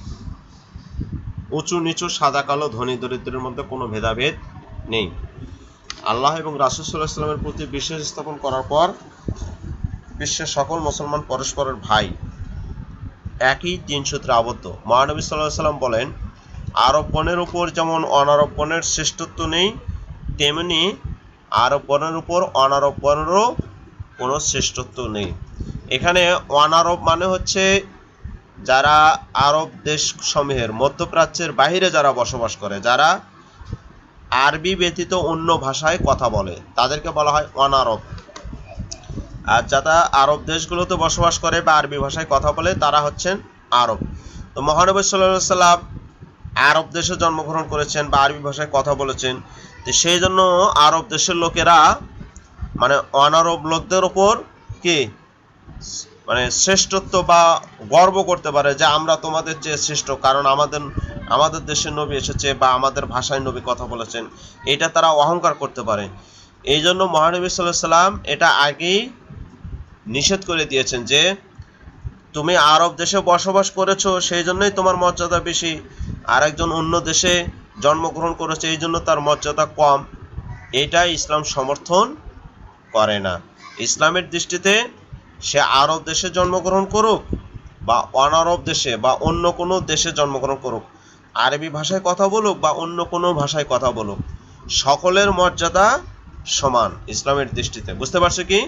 উঁচু নিচু, সাদা কালো, ধনী দরিদ্রের মধ্যে কোনো ভেদাভেদ নেই। আল্লাহ এবং রাসূল সাল্লাল্লাহু আলাইহি ওয়াসাল্লামের প্রতি বিশ্বাস স্থাপন করার পর বিশ্বের সকল মুসলমান পরস্পরের ভাই, একই তিন সূত্রে আবদ্ধ। মহানবী সাল্লাল্লাহু আলাইহি ওয়াসাল্লাম বলেন, আরব বনের উপর যেমন অনারব বনের শ্রেষ্ঠত্ব নেই, তেমনি আরব বনের উপর অনারব বনেরও কোনো শ্রেষ্ঠত্ব নেই। এখানে অনারব মানে হচ্ছে যারা আরব দেশ সমূহের মধ্যপ্রাচ্যের বাহিরে যারা বসবাস করে, যারা আরবি ব্যতীত অন্য ভাষায় কথা বলে, তাদেরকে বলা হয় অনারব। আর যারা আরব দেশগুলোতে বসবাস করে বা আরবি ভাষায় কথা বলে তারা হচ্ছেন আরব। তো মহানবী সাল্লাল্লাহু আলাইহি ওয়াসাল্লাম আরব দেশে জন্মগ্রহণ করেছেন বা আরবি ভাষায় কথা বলেছেন, তো সেই জন্য আরব দেশের লোকেরা মানে অনারব লোকদের ওপর কি মানে শ্রেষ্ঠত্ব বা গর্ব করতে পারে যে আমরা তোমাদের চেয়ে শ্রেষ্ঠ, কারণ আমাদের আমাদের দেশের নবী এসেছে বা আমাদের ভাষায় নবী কথা বলেছেন, এটা তারা অহংকার করতে পারে। এই জন্য মহানবী সাল্লাল্লাহু আলাইহি ওয়াসাল্লাম এটা আগেই নিষেধ করে দিয়েছেন যে তুমি আরব দেশে বসবাস করেছো সেই জন্যই তোমার মর্যাদা বেশি, আর একজন অন্য দেশে জন্মগ্রহণ করেছে এই জন্য তার মর্যাদা কম, এটা ইসলাম সমর্থন করে না। ইসলামের দৃষ্টিতে সে আরব দেশে জন্মগ্রহণ করুক বা অনারব দেশে বা অন্য কোনো দেশে জন্মগ্রহণ করুক, আরবি ভাষায় কথা বলুক বা অন্য কোনো ভাষায় কথা বলুক, সকলের মর্যাদা সমান ইসলামের দৃষ্টিতে। বুঝতে পারছো কি?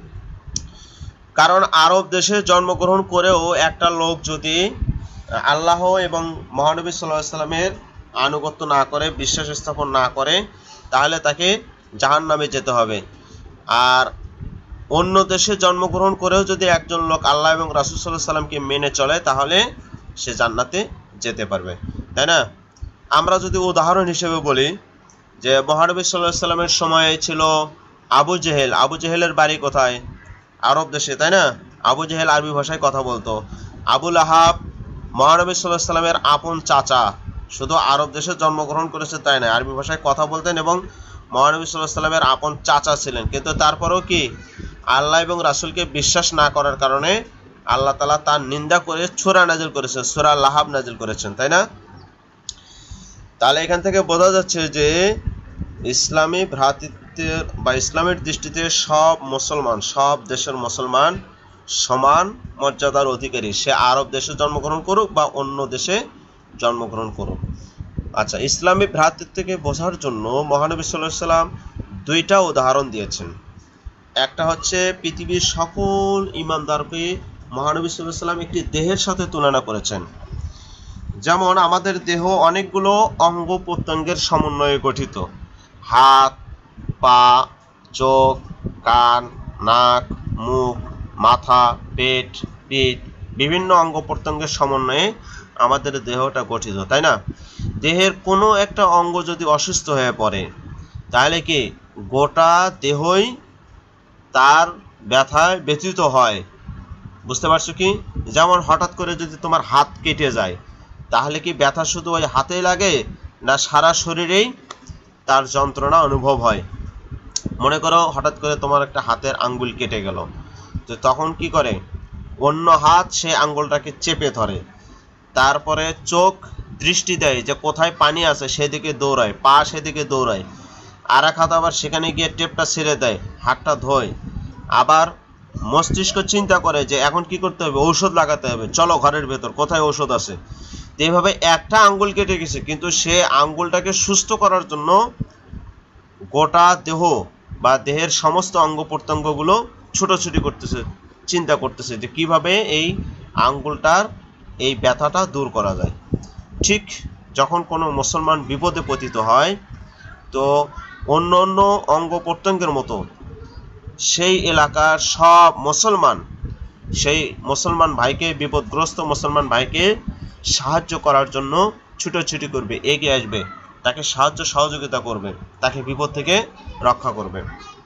কারণ আরব দেশে জন্মগ্রহণ করেও একটা লোক যদি আল্লাহ এবং মহানবী সাল্লাল্লাহু আলাইহি ওয়াসাল্লামের আনুগত্য না করে, বিশ্বাস স্থাপন না করে, তাহলে তাকে জাহান্নামে যেতে হবে। আর অন্য দেশে জন্মগ্রহণ করেও যদি একজন লোক আল্লাহ এবং রাসূল সাল্লাল্লাহু আলাইহি ওয়াসাল্লামকে মেনে চলে তাহলে সে জান্নাতে যেতে পারবে, তাই না? আমরা যদি উদাহরণ হিসেবে বলি যে মহানবী সাল্লাল্লাহু আলাইহি ওয়াসাল্লামের সময়ে ছিল আবু জেহেল। আবু জেহেলের বাড়ি কোথায়? আরব দেশে, তাই না? আবু জেহেল আরবি ভাষায় কথা বলতো। আবু লাহাব মহানবী সাল্লাল্লাহু আলাইহি ওয়াসাল্লামের আপন চাচা, শুধু আরব দেশে জন্মগ্রহণ করেছে তাই না, আরবি ভাষায় কথা বলতেন এবং মহানবী সাল্লাল্লাহু আলাইহি ওয়াসাল্লামের আপন চাচা ছিলেন। কিন্তু তারপরেও কি আল্লাহ এবং রাসূলকে বিশ্বাস না করার কারণে আল্লাহ তাআলা তার নিন্দা করে সূরা নাজিল করেছেন, সূরা লাহাব নাজিল করেছেন, তাই না? তাহলে এখান থেকে বোঝা যাচ্ছে যে ইসলামী ভ্রাতৃত্বের বা ইসলামের দৃষ্টিতে সব মুসলমান, সব দেশের মুসলমান সমান মর্যাদার অধিকারী, সে আরব দেশে জন্মগ্রহণ করুক বা অন্য দেশে জন্মগ্রহণ করুক। আচ্ছা, ইসলামী ভ্রাতৃত্বকে বোঝার জন্য মহানবী সাল্লাল্লাহু আলাইহি সাল্লাম দুইটা উদাহরণ দিয়েছেন। একটা হচ্ছে পৃথিবীর সকল ঈমানদারকে মহানবী সাল্লাল্লাহু আলাইহি সাল্লাম একটি দেহের সাথে তুলনা করেছেন। যেমন আমাদের দেহ অনেকগুলো অঙ্গ প্রত্যঙ্গের সমন্বয়ে গঠিত। হাত, পা, চোখ, কান, নাক, মুখ, মাথা, পেট, পিঠ, বিভিন্ন অঙ্গ প্রত্যঙ্গের সমন্বয়ে আমাদের দেহটা গঠিত, তাই না? দেহের কোনো একটা অঙ্গ যদি অসুস্থ হয়ে পড়ে তাহলে কি গোটা দেহই তার ব্যথায় ব্যথিত হয়। বুঝতে পারছো কি? যেমন হঠাৎ করে যদি তোমার হাত কেটে যায় তাহলে কি ব্যথা শুধু ওই হাতেই লাগে, না সারা শরীরেই তার যন্ত্রণা অনুভব হয়? মনে করো হঠাৎ করে তোমার একটা হাতের আঙ্গুল কেটে গেল, তো তখন কি করে? অন্য হাত সে আঙ্গুলটাকে চেপে ধরে, তারপরে চোখ দৃষ্টি দেয় যে কোথায় পানি আছে সেদিকে দৌড়ায়, পা সেদিকে দৌড়ায়, আর এক হাত আবার সেখানে গিয়ে টেপটা ছেড়ে দেয়, হাতটা ধোয়। আবার মস্তিষ্ক চিন্তা করে যে এখন কি করতে হবে, ঔষধ লাগাতে হবে, চলো ঘরের ভেতর কোথায় ঔষধ আছে। তো এইভাবে একটা আঙ্গুল কেটে গেছে, কিন্তু সে আঙ্গুলটাকে সুস্থ করার জন্য গোটা দেহ বা দেহের সমস্ত অঙ্গ প্রত্যঙ্গগুলো ছুটোছুটি করতেছে, চিন্তা করতেছে যে কিভাবে এই আঙ্গুলটার এই ব্যথাটা দূর করা যায়। ঠিক যখন কোনো মুসলমান বিপদে পতিত হয়, তো অন্য অন্য অঙ্গ প্রত্যঙ্গের মতো সেই এলাকার সব মুসলমান সেই মুসলমান ভাইকে, বিপদগ্রস্ত মুসলমান ভাইকে সাহায্য করার জন্য ছুটোছুটি করবে, এগিয়ে আসবে, তাকে সাহায্য সহযোগিতা করবে, তাকে বিপদ থেকে রক্ষা করবে।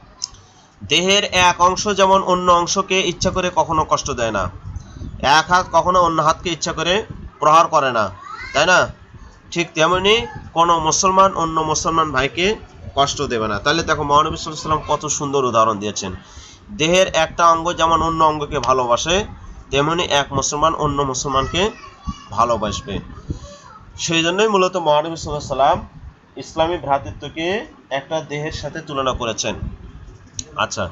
দেহের এক অংশ যেমন অন্য অংশকে ইচ্ছা করে কখনো কষ্ট দেয় না, এক হাত কখনো অন্য হাতকে ইচ্ছা করে প্রহার করে না, তাই না? ঠিক তেমনি কোনো মুসলমান অন্য মুসলমান ভাইকে কষ্ট দেবে না। তাহলে দেখো মহানবী সাল্লাল্লাহু আলাইহি ওয়াসাল্লাম কত সুন্দর উদাহরণ দিয়েছেন। দেহের একটা অঙ্গ যেমন অন্য অঙ্গকে ভালোবাসে, তেমনি এক মুসলমান অন্য মুসলমানকে ভালোবাসবে। সেই জন্যই মূলত মহানবী সাল্লাল্লাহু আলাইহি ওয়াসাল্লাম ইসলামী ভ্রাতৃত্বকে একটা দেহের সাথে তুলনা করেছেন। আচ্ছা,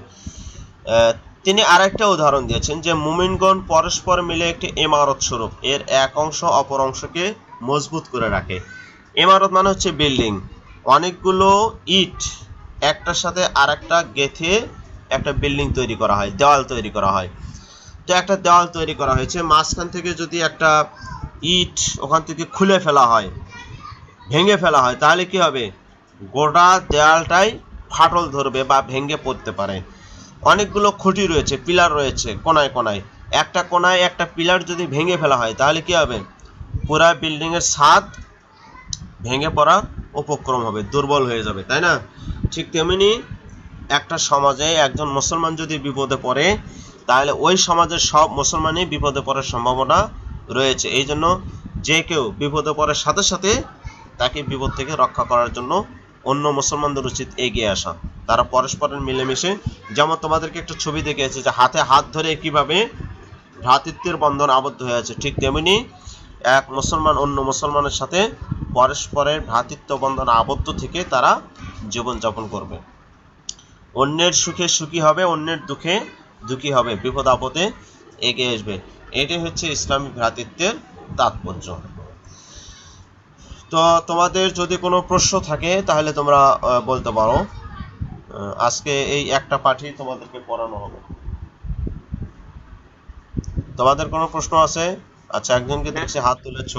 তিনি আরেকটা উদাহরণ দিয়েছেন যে মুমিনগণ পরস্পর মিলে একটি ইমারত স্বরূপ, এর এক অংশ অপর অংশকে মজবুত করে রাখে। ইমারত মানে হচ্ছে বিল্ডিং, অনেকগুলো ইট একটার সাথে আরেকটা গেঁথে একটা বিল্ডিং তৈরি করা হয়, দেওয়াল তৈরি করা হয়। তো একটা দেওয়াল তৈরি করা হয়েছে, মাঝখান থেকে যদি একটা ইট ওখান থেকে খুলে ফেলা হয়, ভেঙে ফেলা হয়, তাহলে কি হবে? গোটা দেওয়ালটাই ফাটল ধরবে বা ভেঙে পড়তে পারে। অনেকগুলো খুঁটি রয়েছে, পিলার রয়েছে কোনায় কোনায়, একটা কোনায় একটা পিলার যদি ভেঙে ফেলা হয় তাহলে কি হবে? পুরা বিল্ডিংয়ের ছাদ ভেঙে পড়ার উপক্রম হবে, দুর্বল হয়ে যাবে, তাই না? ঠিক তেমনি একটা সমাজে একজন মুসলমান যদি বিপদে পড়ে তাহলে ওই সমাজের সব মুসলমানই বিপদে পড়ার সম্ভাবনা রয়েছে। এই জন্য যে কেউ বিপদে পড়ার সাথে সাথে তাকে বিপদ থেকে রক্ষা করার জন্য অন্য মুসলমানদের উচিত এগিয়ে আসা, তারা পরস্পরের মিলেমিশে, যেমন তোমাদেরকে একটা ছবি দেখিয়েছে যে হাতে হাত ধরে কিভাবে ভ্রাতৃত্বের বন্ধন আবদ্ধ হয়ে আছে, ঠিক তেমনি এক মুসলমান অন্য মুসলমানের সাথে পরস্পরের ভ্রাতৃত্ব বন্ধন আবদ্ধ থেকে তারা জীবনযাপন করবে, অন্যের সুখে সুখী হবে, অন্যের দুঃখে দুঃখী হবে, বিপদ আপদে এগিয়ে আসবে। এটাই হচ্ছে ইসলামী ভ্রাতৃত্বের তাৎপর্য। তো তোমাদের যদি কোনো প্রশ্ন থাকে তাহলে তোমরা বলতে পারো। আজকে এই একটা পাঠই তোমাদেরকে পড়ানো হবে। তোমাদের কোনো প্রশ্ন আছে? আচ্ছা, একজনকে দেখছি হাত তুলেছ,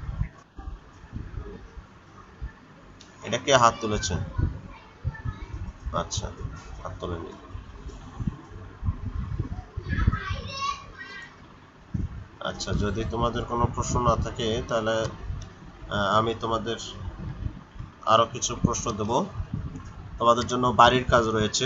এটা কে হাত তুলেছে? আচ্ছা, হাত তুলেনি। আচ্ছা, যদি তোমাদের কোনো প্রশ্ন না থাকে তাহলে আমি তোমাদের আরো কিছু প্রশ্ন দেব। তোমাদের জন্য বাড়ির কাজ রয়েছে।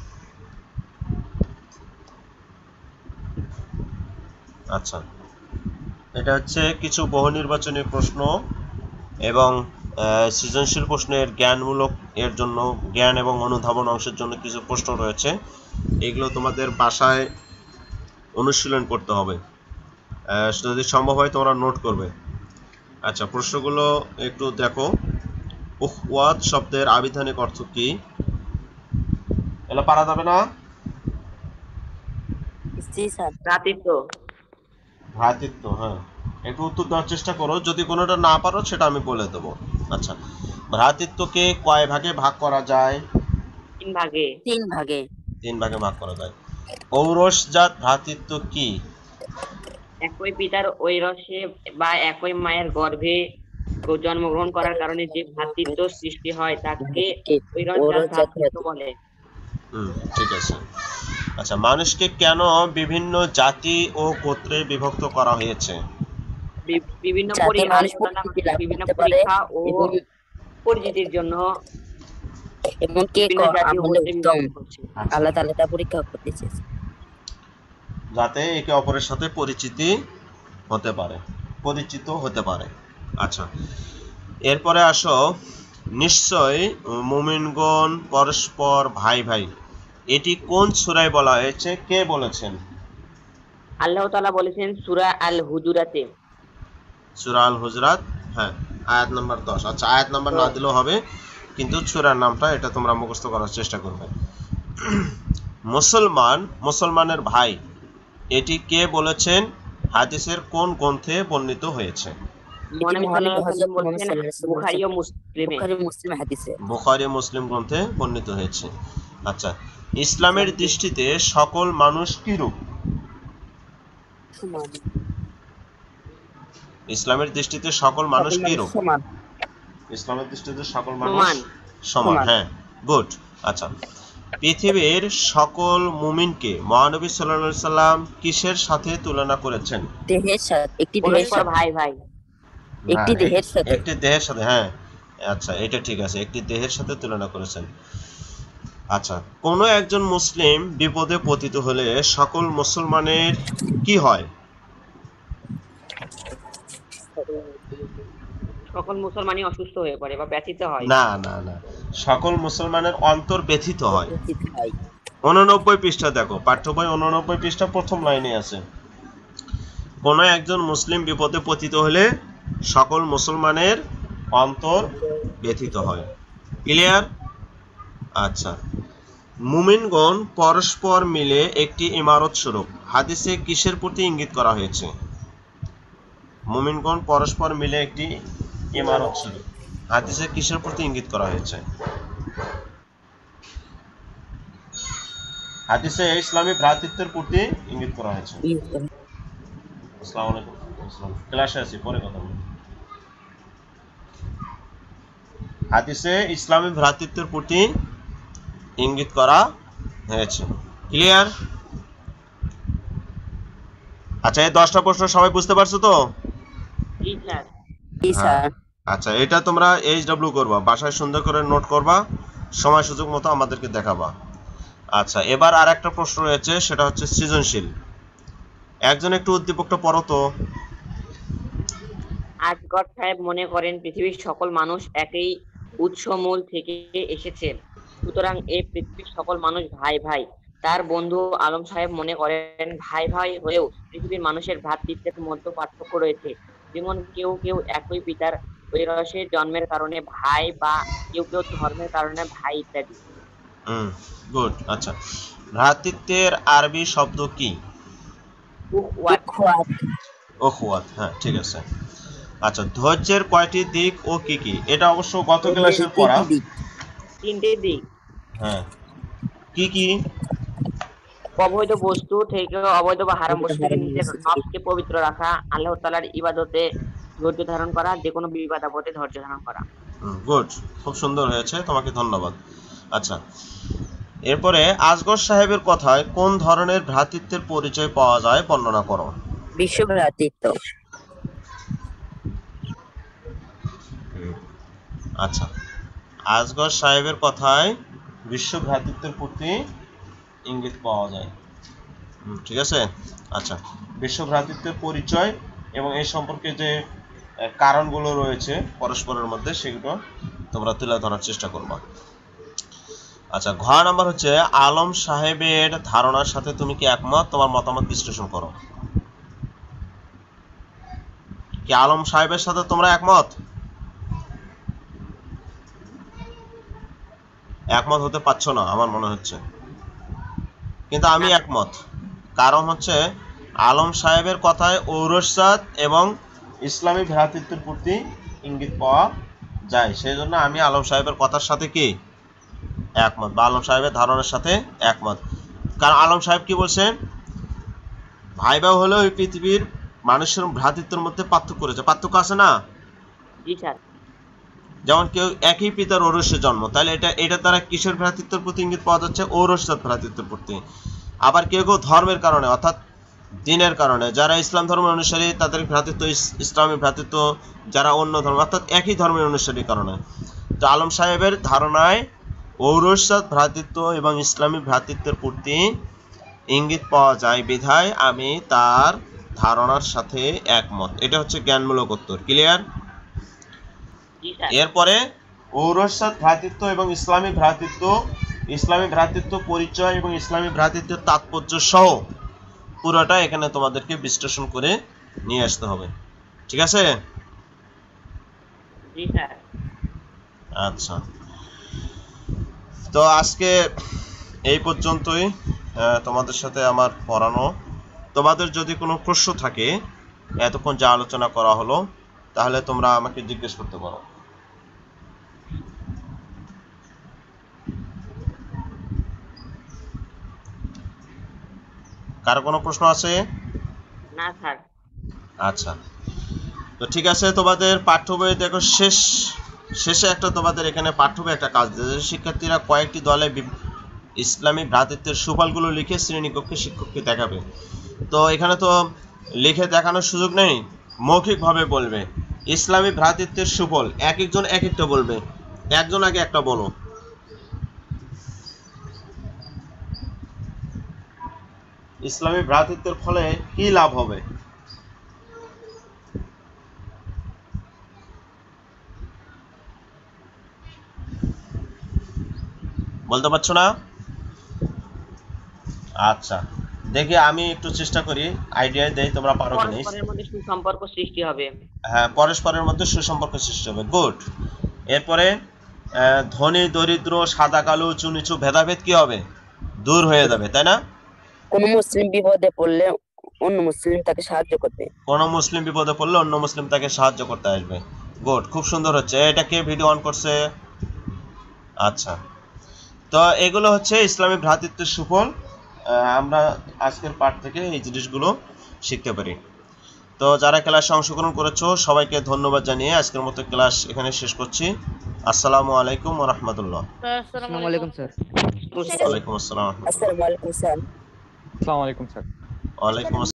আচ্ছা, এটা হচ্ছে কিছু বহু নির্বাচনী প্রশ্ন এবং সৃজনশীল প্রশ্নের জ্ঞানমূলক এর জন্য, জ্ঞান এবং অনুধাবন অংশের জন্য কিছু প্রশ্ন রয়েছে। এগুলো তোমাদের বাসায় অনুশীলন করতে হবে, যদি সম্ভব হয় তোমরা নোট করবে। আচ্ছা, প্রশ্নগুলো একটু দেখো। উখওয়াত শব্দের আবিধানিক অর্থ কি? এগুলো পারা যাবে না? জি স্যার। ভ্রাতৃত্ব। ভ্রাতৃত্ব, হ্যাঁ, একটু উত্তর দেওয়ার চেষ্টা করো, যদি কোনোটা না পারো সেটা আমি বলে দেবো। আচ্ছা, ভ্রাতৃত্বকে কয় ভাগে ভাগ করা যায়? তিন ভাগে। তিন ভাগে। তিন ভাগে ভাগ করা যায়। ঔরসজাত ভ্রাতৃত্ব কি? একই পিতার ঐরসে বা একই মায়ের গর্ভে জন্মগ্রহণ করার কারণে যে ভ্রাতৃত্ব সৃষ্টি হয় তাকে কে ঐরসজাত ঔরসজাত ভ্রাতৃত্ব বলে। হুম, ঠিক আছে। আচ্ছা, মানুষকে কেন বিভিন্ন জাতি ও গোত্রে বিভক্ত করা হয়েছে? বি- বিভিন্ন যাতে পরি মানুষ আল্লাহ তাআলা পরিচিতি আমাদের লাভ বিভিন্ন করতে পারে পরীক্ষা ও এবং পরিচিতির জন্য এবং কে বিভিন্ন ক- জাতীয় আমলে গোত্রে উত্তম, বিভক্ত করছে। আচ্ছা, আল্লাহ তাআলা তা পরীক্ষা করতে চেয়েছে। যাতে একে অপরের সাথে পরিচিতি হতে পারে, পরিচিত হতে পারে। আচ্ছা, এরপরে আসো, নিশ্চয় মুমিনগণ পরস্পর ভাই ভাই, এটি কোন সূরায় বলা হয়েছে, কে বলেছেন? আল্লাহ তাআলা বলেছেন সূরা আল হুজুরাতে। সূরা আল হুজরাত, হ্যাঁ, আয়াত নাম্বার দশ। আচ্ছা, আয়াত নাম্বার না দিলেও হবে, কিন্তু সূরার নামটা এটা তোমরা মুখস্থ করার চেষ্টা করবে। মুসলমান মুসলমানের ভাই, এটি কে বলেছেন? হাদিসের কোন গ্রন্থে বর্ণিত হয়েছে? এটি মহানবী মহানবী সাল্লাল্লাহু আলাইহি হযরত ওয়াসাল্লাম মুহাম্মদ বলেছেন সাল্লাল্লাহু আলাইহি বুখারী ও ওয়াসাল্লাম মুসলিমে। বুখারী মুসলিম হাদিসে। বুখারী মুসলিম গ্রন্থে বর্ণিত হয়েছে। আচ্ছা, ইসলামের দৃষ্টিতে সকল মানুষ কিরূপ? সমান। ইসলামের দৃষ্টিতে সকল মানুষ সকল মানুষ কিরূপ? সমান। ইসলামের দৃষ্টিতে সকল মানুষ সমান। সমান, সমান। হ্যাঁ, গুড। আচ্ছা, পৃথিবীর সকল মুমিনকে মহানবী সাল্লাল্লাহু আলাইহি সাল্লাম কিসের সাথে তুলনা করেছেন? দেহের সাথে, একটি দেহের পরস্পর সাথে, ভাই ভাই। একটি হ্যাঁ, দেহের সাথে। একটি দেহের সাথে, হ্যাঁ, আচ্ছা, এটা ঠিক আছে, একটি দেহের সাথে তুলনা করেছেন। আচ্ছা, কোনো একজন মুসলিম বিপদে পতিত হলে সকল মুসলমানের কি হয়? সকল মুসলমানই অসুস্থ হয়ে পড়ে বা ব্যথিত হয়। না না না, সকল মুসলমানের অন্তর ব্যথিত হয়। ব্যথিত হয়। উননব্বই পৃষ্ঠা দেখো, পাঠ্য বই উননব্বই পৃষ্ঠা প্রথম লাইনে আছে, কোনো একজন মুসলিম বিপদে পতিত হলে সকল মুসলমানের অন্তর ব্যথিত হয়। ক্লিয়ার? আচ্ছা, মুমিনগণ পরস্পর মিলে একটি ইমারত স্বরূপ, হাদিসে কিসের প্রতি ইঙ্গিত করা হয়েছে? মুমিনগণ পরস্পর মিলে একটি ইমারত স্বরূপ, হাদিসে কিসের প্রতি ইঙ্গিত করা হয়েছে? হাদিসে ইসলামী ভ্রাতৃত্বের প্রতি ইঙ্গিত করা হয়েছে। আসসালামু আলাইকুম। আসসালাম। ক্লাসে আছি, পরে কথা বলবো। হাদিসে ইসলামী ভ্রাতৃত্বের প্রতি ইঙ্গিত করা হয়েছে। ক্লিয়ার? আচ্ছা, এই দশটা প্রশ্ন সবাই বুঝতে পারছো তো? জি স্যার। জি স্যার। আচ্ছা, এটা তোমরা এইচ ডাব্লিউ করবা, বাসায় সুন্দর করে নোট করবা, সময় সুযোগ মতো আমাদেরকে দেখাবা। আচ্ছা, এবার আর একটা প্রশ্ন রয়েছে, সেটা হচ্ছে সৃজনশীল। একজন একটু উদ্দীপকটা পড়ো তো। আজগর সাহেব মনে করেন পৃথিবীর সকল মানুষ একই উৎসমূল থেকে এসেছে, সুতরাং এই পৃথিবীর সকল মানুষ ভাই ভাই। তার বন্ধু আলম সাহেব মনে করেন ভাই ভাই হয়েও পৃথিবীর মানুষের ভ্রাতৃত্বের মধ্যে পার্থক্য রয়েছে, যেমন কেউ কেউ একই পিতার ঐরসে জন্মের কারণে ভাই বা কেউ কেউ ধর্মের কারণে ভাই ইত্যাদি। হুম, গুড। আচ্ছা, ভ্রাতৃত্বের আরবি শব্দ কি? উখওয়াত। উখওয়াত। ওখওয়াত, হ্যাঁ, ঠিক আছে। আচ্ছা, ধৈর্যের কয়টি দিক ও কি কি? এটা অবশ্য গত ক্লাসের পড়া। তিনটি দিক। তিনটে দিক। হ্যাঁ, কি কি? অবৈধ বস্তু থেকে, অবৈধ বা হারাম অবৈধ বস্তু থেকে হারাম নিজের বস্তু থেকে। নফসকে পবিত্র রাখা, আল্লাহ তাআলার ইবাদতে ধৈর্য ধারণ করা, যে কোনো বিপদ আপদে ধৈর্য ধারণ করা। গুড, খুব সুন্দর হয়েছে, তোমাকে ধন্যবাদ। আচ্ছা, এরপরে আজগর সাহেবের কথায় কোন ধরনের ভ্রাতৃত্বের পরিচয় পাওয়া যায় বর্ণনা করো। বিশ্ব ভ্রাতৃত্ব। আচ্ছা, আজগর সাহেবের কথায় বিশ্ব ভ্রাতৃত্বের প্রতি ইঙ্গিত পাওয়া যায়। হুম, ঠিক আছে। আচ্ছা, বিশ্ব ভ্রাতৃত্বের পরিচয় এবং এই সম্পর্কে যে আহ, কারণগুলো রয়েছে পরস্পরের মধ্যে, সেগুলো তোমরা তুলে ধরার চেষ্টা করবা। আচ্ছা, ঘ নাম্বার হচ্ছে আলম সাহেবের ধারণার সাথে তুমি কি একমত? তোমার মতামত বিশ্লেষণ করো। কি আলম সাহেবের সাথে তোমরা একমত? একমত হতে পারছো না আমার মনে হচ্ছে, কিন্তু আমি একমত। কারণ হচ্ছে আলম সাহেবের কথায় ঔরসাদ এবং ইসলামী ভ্রাতৃত্বের প্রতি ইঙ্গিত পাওয়া যায়, সেই জন্য আমি আলম সাহেবের কথার সাথে কি একমত, বা আলম সাহেবের ধারণার সাথে একমত। কারণ আলম সাহেব কি বলছেন, ভাই ভাই হলেও এই পৃথিবীর মানুষের ভ্রাতৃত্বের মধ্যে পার্থক্য করেছে, পার্থক্য আছে না? জি স্যার। যেমন কেউ একই পিতার ঔরসে জন্ম, তাহলে এটা এটা দ্বারা কিসের ভ্রাতৃত্বের প্রতি ইঙ্গিত পাওয়া যাচ্ছে? ঔরসাদ ভ্রাতৃত্বের প্রতি। আবার কেউ কেউ ধর্মের কারণে অর্থাৎ দিনের কারণে, যারা ইসলাম ধর্মের অনুসারী তাদের ভ্রাতৃত্ব ইসলামী ভ্রাতৃত্ব, যারা অন্য ধর্ম অর্থাৎ একই ধর্মের অনুসারী কারণে। তো আলম সাহেবের ধারণায় ঔরসাদ ভ্রাতৃত্ব এবং ইসলামী ভ্রাতৃত্বের প্রতি ইঙ্গিত পাওয়া যায় বিধায় আমি তার ধারণার সাথে একমত। এটা হচ্ছে জ্ঞানমূলক উত্তর। ক্লিয়ার? এরপরে ঔরসাদ ভ্রাতৃত্ব এবং ইসলামী ভ্রাতৃত্ব, ইসলামী ভ্রাতৃত্ব পরিচয় এবং ইসলামী ভ্রাতৃত্বের তাৎপর্য সহ পুরোটা এখানে তোমাদেরকে বিশ্লেষণ করে নিয়ে আসতে হবে। ঠিক আছে? জি স্যার। আচ্ছা, তো আজকে এই পর্যন্তই তোমাদের সাথে আমার পড়ানো। তোমাদের যদি কোনো প্রশ্ন থাকে এতক্ষণ যা আলোচনা করা হলো, তাহলে তোমরা আমাকে জিজ্ঞেস করতে পারো। কারো কোনো প্রশ্ন আছে? না স্যার। আচ্ছা, তো ঠিক আছে, তোমাদের পাঠ্য বই দেখো শেষ শেষে একটা তোমাদের এখানে পাঠ্য বই একটা কাজ দিয়েছে, শিক্ষার্থীরা কয়েকটি দলে ইসলামী ভ্রাতৃত্বের সুফলগুলো লিখে শ্রেণীকক্ষে শিক্ষককে দেখাবে। তো এখানে তো লিখে দেখানোর সুযোগ নেই, মৌখিকভাবে বলবে ইসলামী ভ্রাতৃত্বের সুফল। এক একজন এক একটা বলবে, একজন আগে একটা বলো। ইসলামী ভ্রাতৃত্বের ফলে কি লাভ হবে? বলতে পারছো না? আচ্ছা, দেখি আমি একটু চেষ্টা করি, আইডিয়া দেই তোমরা পারো কিনা। পরস্পরের মধ্যে সুসম্পর্ক সৃষ্টি হবে। হ্যাঁ, পরস্পরের মধ্যে সুসম্পর্ক সৃষ্টি হবে। গুড। এরপরে ধনী দরিদ্র, সাদা কালো, উঁচু নিচু ভেদাভেদ কি হবে? দূর হয়ে যাবে, তাই না? কোন মুসলিম বিপদে পড়লে অন্য মুসলিম তাকে সাহায্য করবে। কোন মুসলিম বিপদে পড়লে অন্য মুসলিম তাকে সাহায্য করতে আসবে। গুড, খুব সুন্দর হচ্ছে। এটা কে ভিডিও অন করছে? আচ্ছা, তো এগুলো হচ্ছে ইসলামী ভ্রাতৃত্বের সুফল। আমরা আজকের পাঠ থেকে এই জিনিসগুলো শিখতে পারি। তো যারা ক্লাসে অংশগ্রহণ করেছো সবাইকে ধন্যবাদ জানিয়ে আজকের মতো ক্লাস এখানে শেষ করছি। আসসালামু আলাইকুম ওয়া রাহমাতুল্লাহ। আসসালামু আলাইকুম স্যার। ওয়ালাইকুম আসসালাম। আসসালামু আলাইকুম স্যার। আসসালামু আলাইকুম স্যার। ওয়ালাইকুম